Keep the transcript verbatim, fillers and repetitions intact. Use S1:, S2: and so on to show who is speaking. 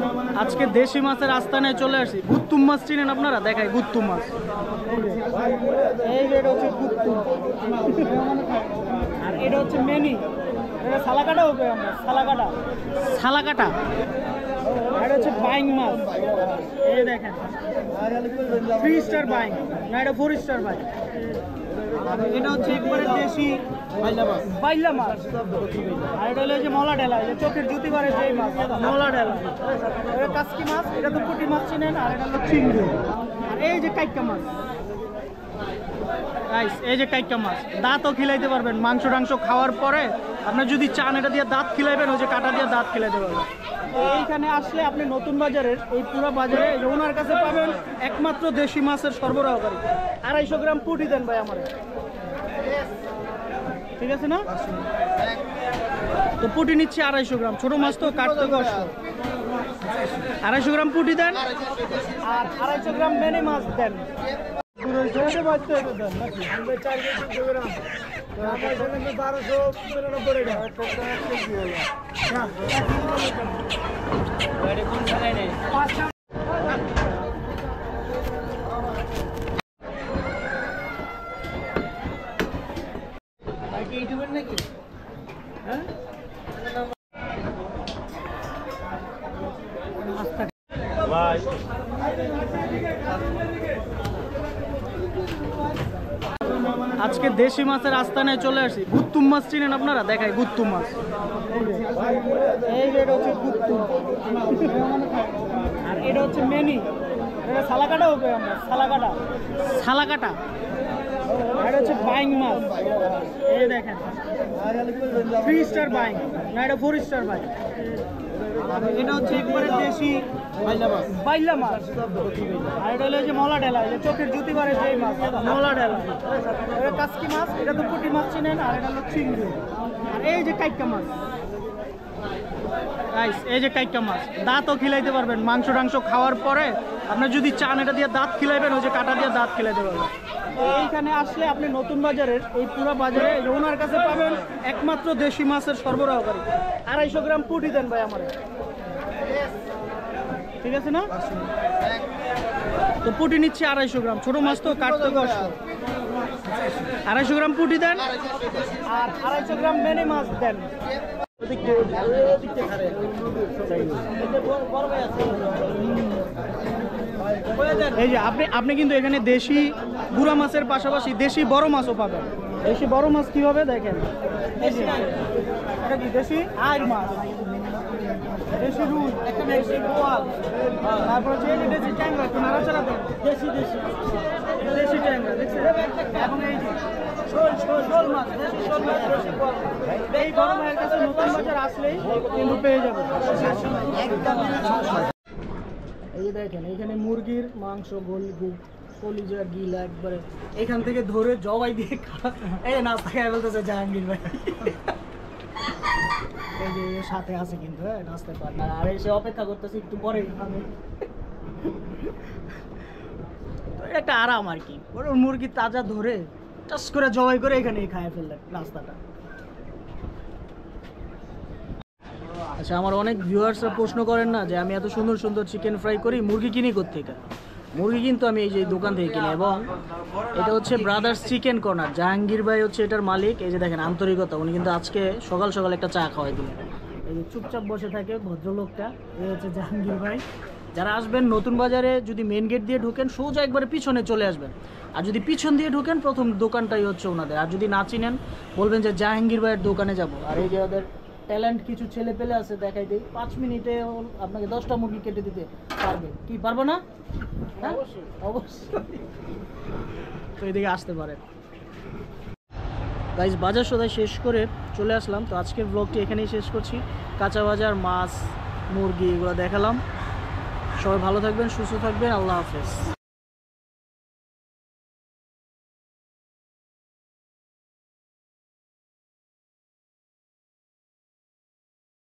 S1: আজকে দেশি মাছের আস্তানায় চলে আসি। গুত্তুম মাছ চিনেন আপনারা? দেখাই গুত্তুম মাছ। এই যে এটা হচ্ছে গুত্তুম, আর এটা হচ্ছে মেনি। এটা সালাকাটা হবে, আমরা সালাকাটা সালাকাটা এটা হচ্ছে বাইং মাছ। এই দেখেন থ্রি স্টার বাইং, না এটা ফোর স্টার বাইং। এটা হচ্ছে একবারে দেশি বাইলা মাছ। আর এটা হলো যে মলা ডেলা, যে চোখের জুতি করে সেই মাছ, মলা ডেলা। এটা কাসকি মাছ, এটা তো পুঁটি মাছ চিনেন। আর এটা হলো চিংড়ি। আর এই যে কাইকা মাছ, এই যে কাইকা মাছ দাঁতও খিলাইতে পারবেন। মাংস টাংস খাওয়ার পরে আপনার যদি চান এটা দিয়ে দাঁত খিলাইবেন, ওই যে কাটা দিয়ে দাঁত খিলাইতে পারবেন। এইখানে আসলে আপনি নতুন বাজারের এই পুরো বাজারে ওনার কাছে পাবেন একমাত্র দেশি মাছের সরবরাহকারী। আড়াইশো গ্রাম পুঁটি দেন ভাই আমার, ঠিক আছে না? তো পুঁটি নিচ্ছি আড়াইশো গ্রাম, ছোট মাছ তো কাটতে কষ্ট। আড়াইশো গ্রাম পুঁটি দেন আর আড়াইশো গ্রাম মেনি মাছ দেন। বারোশো নিরানব্বই ইউটিউবের নাকি? হ্যাঁ আজকে দেশি মাছের আস্তানায় চলে আসি। গুত্তুম মাছ চিনেন আপনারা? দেখাই গুত্তুম মাছ। এই যে এটা হচ্ছে গুত্তুম, আর এটা হচ্ছে মেনি। এটা সালাকাটা হবে, আমরা সালাকাটা সালাকাটা এটা হচ্ছে বাইং মাছ। এই দেখেন থ্রি স্টার বাইং, না এটা ফোর স্টার বাইং। এটা হচ্ছে একবারে দেশি বাইলা মাছ। আর এটা হলো যে মলা ডেলা, যে চোখের জুতি করে সেই মাছ, মলা ডেলা। এটা কাসকি মাছ, এটা তো পুঁটি মাছ চিনেন। আর এটা হলো চিংড়ি। আর এই যে কাইকা মাছ, এই যে কাইকা মাছ দাঁতও খিলাইতে পারবেন। মাংস টাংস খাওয়ার পরে আপনার যদি চান এটা দিয়ে দাঁত খিলাইবেন, ওই যে কাটা দিয়ে দাঁত খিলাইতে পারবেন। এইখানে আসলে আপনি নতুন বাজারের এই পুরো বাজারে ওনার কাছে পাবেন একমাত্র দেশি মাছের সরবরাহকারী। আড়াইশো গ্রাম পুঁটি দেন ভাই আমার, ঠিক আছে না? তো পুঁটি নিচ্ছি আড়াইশো গ্রাম, ছোট মাছ তো কাটতে কষ্ট। আড়াইশো গ্রাম পুঁটি দেন আর আড়াইশো গ্রাম মেনি মাছ দেন। এই যে আপনি আপনি কিন্তু এখানে দেশি গুড়া মাছের পাশাপাশি দেশি বড় মাছও পাবেন। দেশি বড় মাছ কিভাবে দেখেন, এটা কি দেশি আইর মাছ, দেশি রুই, দেশি বোয়াল, তারপর হচ্ছে দেশি ট্যাংরা। একটু নাড়াচাড়া দেন, দেশি দেশি দেশি ট্যাংরা দেখছেন। এবং এই যে শোল শোল মাছ, দেশি শোল মাছ, দেশি বোয়াল। এই বড় ভাইয়ের কাছে নতুন বাজার আসলেই কিন্তু পেয়ে যাবেন। এই যে দেখেন এখানে মুরগির মাংস, কলিজা, গিলা একবারে এখান থেকে ধরে জবাই দিয়ে এই নাস্তা খাই বলতেছে জাহাঙ্গীর ভাই। এই যে সাথে আছে কিন্তু হ্যাঁ নাস্তার পার্টনার। আর এসে অপেক্ষা করতেছি একটু পরে খাবে। তো একটা আরাম আর কি, মুরগি তাজা ধরে টাস করে জবাই করে এখানেই খায় ফেললেন নাস্তাটা। আচ্ছা, আমার অনেক ভিউয়ার্সরা প্রশ্ন করেন না যে আমি এত সুন্দর সুন্দর চিকেন ফ্রাই করি, মুরগি কিনি কোত্থেকে? মুরগি কিন্তু আমি এই যে দোকান থেকে কিনি। এবং এটা হচ্ছে ব্রাদার্স চিকেন কর্নার, জাহাঙ্গীর ভাই হচ্ছে এটার মালিক। এই যে দেখেন আন্তরিকতা, উনি কিন্তু আজকে সকাল সকাল একটা চা খাওয়াই দিলেন। এই যে চুপচাপ বসে থাকে ভদ্রলোকটা, এই হচ্ছে জাহাঙ্গীর ভাই। যারা আসবেন নতুন বাজারে যদি মেন গেট দিয়ে ঢুকেন সোজা একবারে পিছনে চলে আসবেন, আর যদি পিছন দিয়ে ঢুকেন প্রথম দোকানটাই হচ্ছে ওনাদের। আর যদি না চিনেন বলবেন যে জাহাঙ্গীর ভাইয়ের দোকানে যাব। আর এই যে ওদের ট্যালেন্ট কিছু ছেলে পেলে আছে, দেখাই দিই। পাঁচ মিনিটে আপনাকে দশটা মুরগি কেটে দিতে পারবে। কি পারবো না? হ্যাঁ অবশ্যই। তো এদিকে আসতে পারেন। গাইস, বাজার সদাই শেষ করে চলে আসলাম। তো আজকের ব্লগটি এখানেই শেষ করছি। কাঁচা বাজার, মাছ, মুরগি এগুলো দেখালাম। সবাই ভালো থাকবেন, সুস্থ থাকবেন। আল্লাহ হাফেজ।